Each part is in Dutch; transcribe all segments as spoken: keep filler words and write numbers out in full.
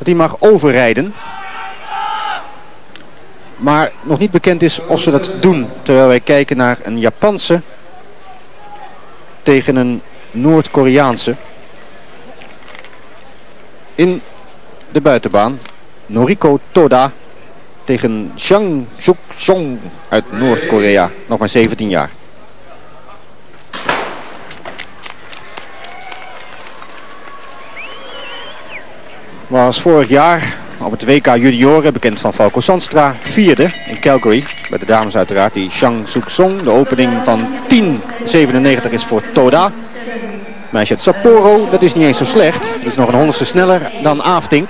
dat hij mag overrijden. Maar nog niet bekend is of ze dat doen. Terwijl wij kijken naar een Japanse tegen een Noord-Koreaanse. In de buitenbaan. Noriko Toda tegen Chang Suk-song uit Noord-Korea. Nog maar zeventien jaar. Was vorig jaar op het W K junioren, bekend van Falco Sandstra, vierde in Calgary. Bij de dames uiteraard, die Chang Suk-song. De opening van tien zevenennegentig is voor Toda. Meisje uit Sapporo, dat is niet eens zo slecht. Dat is nog een honderdste sneller dan Aafdink.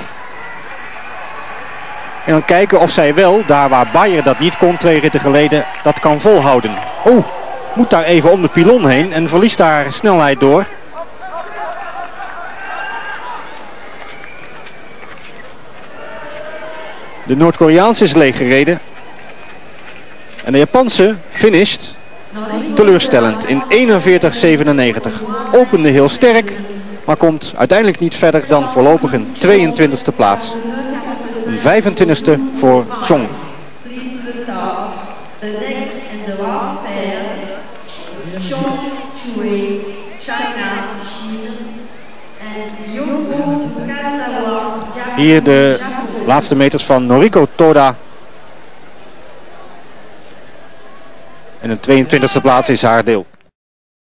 En dan kijken of zij wel, daar waar Bayer dat niet kon twee ritten geleden, dat kan volhouden. Oh, moet daar even om de pilon heen en verliest daar snelheid door. De Noord-Koreaanse is leeggereden. En de Japanse finisht teleurstellend in eenenveertig zevenennegentig. Opende heel sterk, maar komt uiteindelijk niet verder dan voorlopig een tweeëntwintigste plaats. Een vijfentwintigste voor Chong. Hier de laatste meters van Noriko Toda. En een tweeëntwintigste plaats is haar deel.